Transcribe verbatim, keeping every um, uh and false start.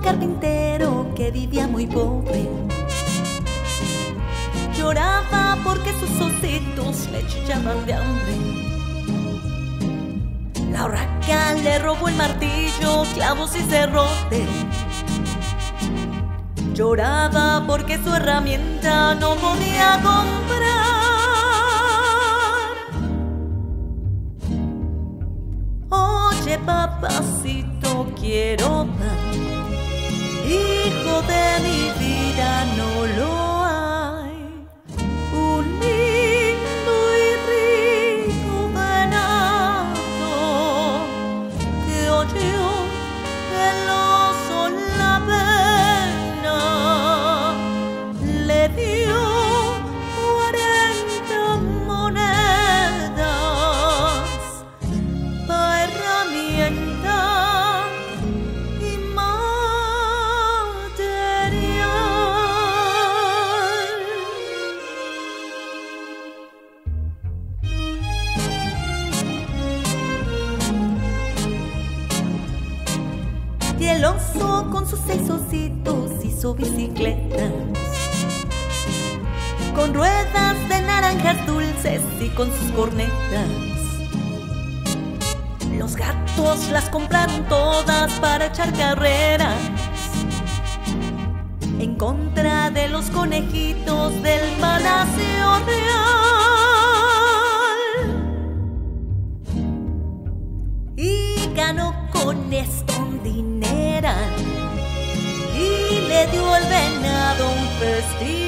carpintero que vivía muy pobre. Lloraba porque sus ositos le chillaban de hambre. La urraca le robó el martillo, clavos y cerrote. Lloraba porque su herramienta no podía comprar. Oye, papacito, quiero pan. Hijo de mi vida, no lo hay. Un lindo y rico venado que oyó el oso la pena, le dio cuarenta monedas pa' herramienta y material. Y el oso con sus seis ositos hizo bicicletas, con ruedas de naranjas dulces y con sus cornetas. Los gatos las compraron todas para echar carreras en contra de los conejitos del Palacio Real. Y ganó con esto un dineral y le dio al venado un festín.